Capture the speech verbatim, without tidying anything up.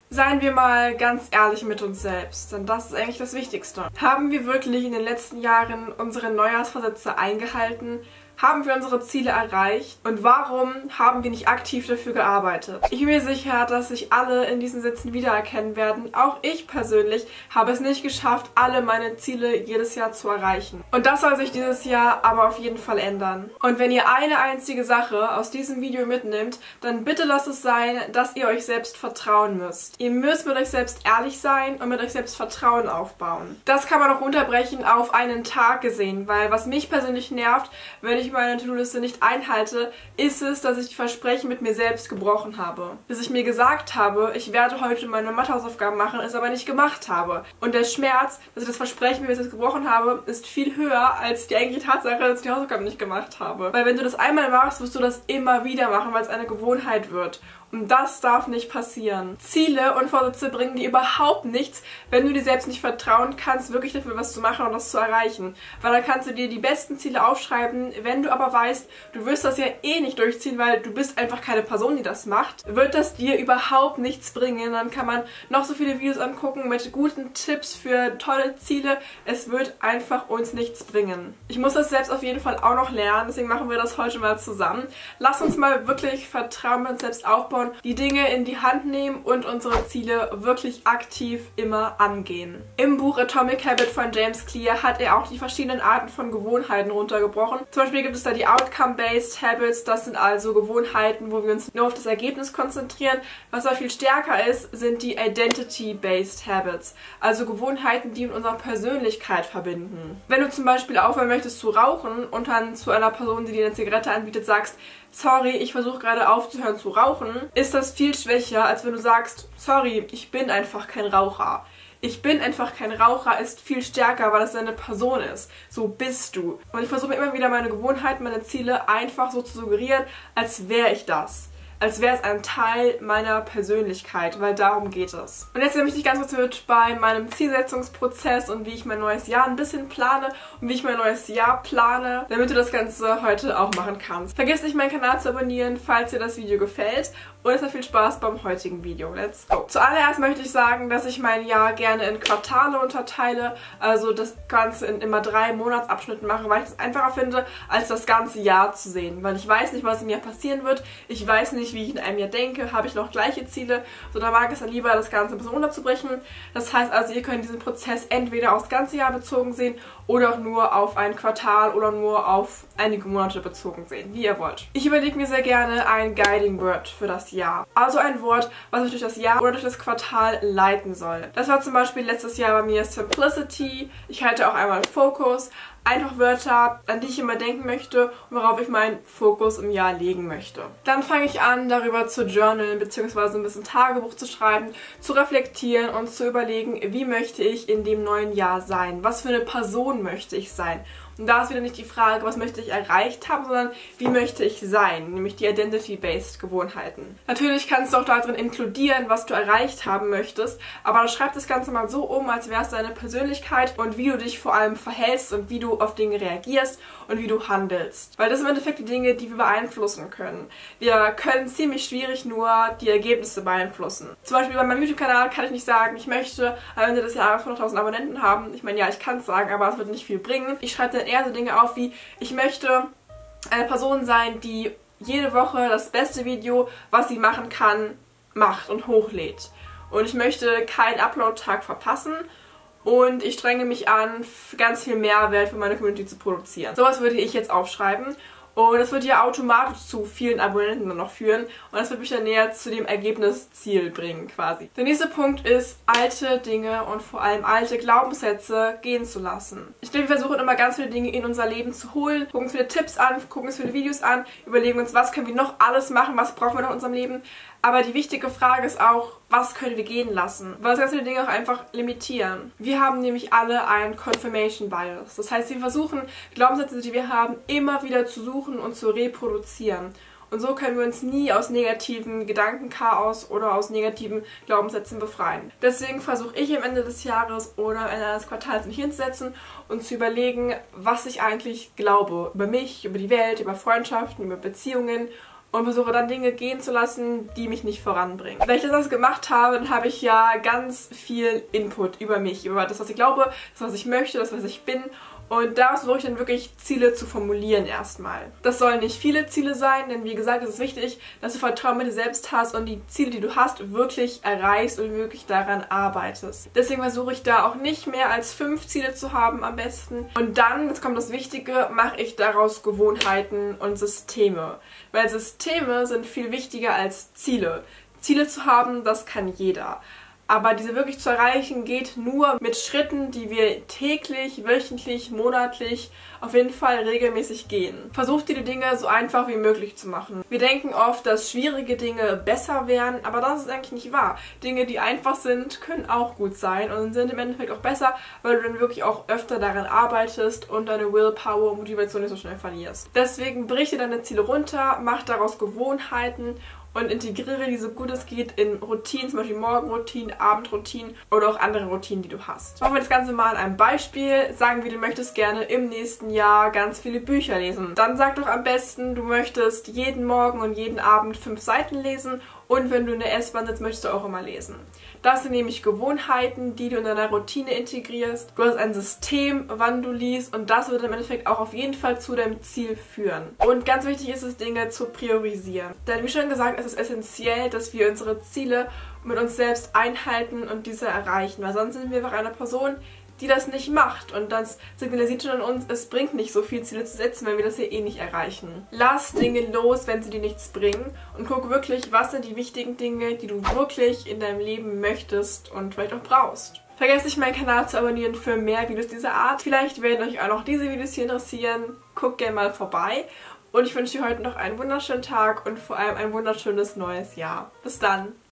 Seien wir mal ganz ehrlich mit uns selbst, denn das ist eigentlich das Wichtigste. Haben wir wirklich in den letzten Jahren unsere Neujahrsvorsätze eingehalten? Haben wir unsere Ziele erreicht? Und warum haben wir nicht aktiv dafür gearbeitet? Ich bin mir sicher, dass sich alle in diesen Sätzen wiedererkennen werden. Auch ich persönlich habe es nicht geschafft, alle meine Ziele jedes Jahr zu erreichen. Und das soll sich dieses Jahr aber auf jeden Fall ändern. Und wenn ihr eine einzige Sache aus diesem Video mitnimmt, dann bitte lasst es sein, dass ihr euch selbst vertrauen müsst. Ihr müsst mit euch selbst ehrlich sein und mit euch selbst Vertrauen aufbauen. Das kann man auch runterbrechen auf einen Tag gesehen, weil was mich persönlich nervt, wenn ich meine To-Do-Liste nicht einhalte, ist es, dass ich die Versprechen mit mir selbst gebrochen habe. Dass ich mir gesagt habe, ich werde heute meine Mathehausaufgaben machen, es aber nicht gemacht habe. Und der Schmerz, dass ich das Versprechen mit mir selbst gebrochen habe, ist viel höher als die eigentliche Tatsache, dass ich die Hausaufgaben nicht gemacht habe. Weil wenn du das einmal machst, wirst du das immer wieder machen, weil es eine Gewohnheit wird. Und das darf nicht passieren. Ziele und Vorsätze bringen dir überhaupt nichts, wenn du dir selbst nicht vertrauen kannst, wirklich dafür was zu machen und das zu erreichen. Weil dann kannst du dir die besten Ziele aufschreiben, wenn du aber weißt, du wirst das ja eh nicht durchziehen, weil du bist einfach keine Person, die das macht, wird das dir überhaupt nichts bringen. Dann kann man noch so viele Videos angucken mit guten Tipps für tolle Ziele. Es wird einfach uns nichts bringen. Ich muss das selbst auf jeden Fall auch noch lernen, deswegen machen wir das heute mal zusammen. Lass uns mal wirklich Vertrauen bei uns selbst aufbauen, die Dinge in die Hand nehmen und unsere Ziele wirklich aktiv immer angehen. Im Buch Atomic Habit von James Clear hat er auch die verschiedenen Arten von Gewohnheiten runtergebrochen. Zum Beispiel gibt es da die Outcome-Based Habits, das sind also Gewohnheiten, wo wir uns nur auf das Ergebnis konzentrieren. Was aber viel stärker ist, sind die Identity-Based Habits, also Gewohnheiten, die mit unserer Persönlichkeit verbinden. Wenn du zum Beispiel aufhören möchtest zu rauchen und dann zu einer Person, die dir eine Zigarette anbietet, sagst, sorry, ich versuche gerade aufzuhören zu rauchen, ist das viel schwächer, als wenn du sagst, sorry, ich bin einfach kein Raucher. Ich bin einfach kein Raucher ist viel stärker, weil es eine Person ist. So bist du. Und ich versuche immer wieder meine Gewohnheiten, meine Ziele einfach so zu suggerieren, als wäre ich das. Als wäre es ein Teil meiner Persönlichkeit, weil darum geht es. Und jetzt nehme ich dich ganz kurz mit bei meinem Zielsetzungsprozess und wie ich mein neues Jahr ein bisschen plane und wie ich mein neues Jahr plane, damit du das Ganze heute auch machen kannst. Vergiss nicht, meinen Kanal zu abonnieren, falls dir das Video gefällt. Und es hat viel Spaß beim heutigen Video. Let's go! Zuallererst möchte ich sagen, dass ich mein Jahr gerne in Quartale unterteile, also das Ganze in immer drei Monatsabschnitten mache, weil ich es einfacher finde, als das ganze Jahr zu sehen. Weil ich weiß nicht, was im Jahr passieren wird, ich weiß nicht, wie ich in einem Jahr denke, habe ich noch gleiche Ziele, so da mag es dann lieber, das Ganze ein bisschen runterzubrechen. Das heißt also, ihr könnt diesen Prozess entweder aufs ganze Jahr bezogen sehen oder auch nur auf ein Quartal oder nur auf einige Monate bezogen sehen, wie ihr wollt. Ich überlege mir sehr gerne ein Guiding Word für das Jahr. Also ein Wort, was mich durch das Jahr oder durch das Quartal leiten soll. Das war zum Beispiel letztes Jahr bei mir Simplicity, ich halte auch einmal Focus, einfach Wörter, an die ich immer denken möchte und worauf ich meinen Fokus im Jahr legen möchte. Dann fange ich an, darüber zu journalen bzw. ein bisschen Tagebuch zu schreiben, zu reflektieren und zu überlegen, wie möchte ich in dem neuen Jahr sein? Was für eine Person möchte ich sein? Und da ist wieder nicht die Frage, was möchte ich erreicht haben, sondern wie möchte ich sein, nämlich die Identity-Based Gewohnheiten. Natürlich kannst du auch darin inkludieren, was du erreicht haben möchtest, aber schreib das Ganze mal so um, als wäre es deine Persönlichkeit und wie du dich vor allem verhältst und wie du auf Dinge reagierst und wie du handelst. Weil das sind im Endeffekt die Dinge, die wir beeinflussen können. Wir können ziemlich schwierig nur die Ergebnisse beeinflussen. Zum Beispiel bei meinem YouTube-Kanal kann ich nicht sagen, ich möchte am Ende des Jahres hunderttausend Abonnenten haben. Ich meine, ja, ich kann es sagen, aber es wird nicht viel bringen. Ich schreibe dann eher so Dinge auf wie, ich möchte eine Person sein, die jede Woche das beste Video, was sie machen kann, macht und hochlädt. Und ich möchte keinen Upload-Tag verpassen und ich strenge mich an, ganz viel Mehrwert für meine Community zu produzieren. Sowas würde ich jetzt aufschreiben. Und das wird ja automatisch zu vielen Abonnenten noch führen und das wird mich dann näher zu dem Ergebnisziel bringen quasi. Der nächste Punkt ist, alte Dinge und vor allem alte Glaubenssätze gehen zu lassen. Ich glaube, wir versuchen immer ganz viele Dinge in unser Leben zu holen, gucken uns viele Tipps an, gucken uns viele Videos an, überlegen uns, was können wir noch alles machen, was brauchen wir noch in unserem Leben. Aber die wichtige Frage ist auch, was können wir gehen lassen? Weil das ganz viele Dinge auch einfach limitieren. Wir haben nämlich alle einen Confirmation Bias. Das heißt, wir versuchen, Glaubenssätze, die wir haben, immer wieder zu suchen und zu reproduzieren. Und so können wir uns nie aus negativen Gedankenchaos oder aus negativen Glaubenssätzen befreien. Deswegen versuche ich am Ende des Jahres oder am Ende eines Quartals mich hinzusetzen und zu überlegen, was ich eigentlich glaube. Über mich, über die Welt, über Freundschaften, über Beziehungen und versuche dann Dinge gehen zu lassen, die mich nicht voranbringen. Wenn ich das gemacht habe, dann habe ich ja ganz viel Input über mich, über das, was ich glaube, das, was ich möchte, das, was ich bin. Und da versuche ich dann wirklich Ziele zu formulieren erstmal. Das sollen nicht viele Ziele sein, denn wie gesagt, es ist wichtig, dass du Vertrauen mit dir selbst hast und die Ziele, die du hast, wirklich erreichst und wirklich daran arbeitest. Deswegen versuche ich da auch nicht mehr als fünf Ziele zu haben am besten. Und dann, jetzt kommt das Wichtige, mache ich daraus Gewohnheiten und Systeme. Weil Systeme sind viel wichtiger als Ziele. Ziele zu haben, das kann jeder. Aber diese wirklich zu erreichen geht nur mit Schritten, die wir täglich, wöchentlich, monatlich, auf jeden Fall regelmäßig gehen. Versucht dir die Dinge so einfach wie möglich zu machen. Wir denken oft, dass schwierige Dinge besser wären, aber das ist eigentlich nicht wahr. Dinge, die einfach sind, können auch gut sein und sind im Endeffekt auch besser, weil du dann wirklich auch öfter daran arbeitest und deine Willpower und Motivation nicht so schnell verlierst. Deswegen brich dir deine Ziele runter, mach daraus Gewohnheiten und integriere die so gut es geht in Routinen, zum Beispiel Morgenroutinen, Abendroutinen oder auch andere Routinen, die du hast. Machen wir das Ganze mal an einem Beispiel. Sagen wir, du möchtest gerne im nächsten Jahr ganz viele Bücher lesen. Dann sag doch am besten, du möchtest jeden Morgen und jeden Abend fünf Seiten lesen und wenn du in der S-Bahn sitzt, möchtest du auch immer lesen. Das sind nämlich Gewohnheiten, die du in deiner Routine integrierst. Du hast ein System, wann du liest und das wird im Endeffekt auch auf jeden Fall zu deinem Ziel führen. Und ganz wichtig ist es, Dinge zu priorisieren. Denn wie schon gesagt, es ist essentiell, dass wir unsere Ziele mit uns selbst einhalten und diese erreichen. Weil sonst sind wir einfach eine Person, die das nicht macht. Und das signalisiert schon an uns, es bringt nicht so viel Ziele zu setzen, wenn wir das hier eh nicht erreichen. Lass Dinge los, wenn sie dir nichts bringen und guck wirklich, was sind die wichtigen Dinge, die du wirklich in deinem Leben möchtest und vielleicht auch brauchst. Vergesst nicht, meinen Kanal zu abonnieren für mehr Videos dieser Art. Vielleicht werden euch auch noch diese Videos hier interessieren. Guckt gerne mal vorbei. Und ich wünsche dir heute noch einen wunderschönen Tag und vor allem ein wunderschönes neues Jahr. Bis dann!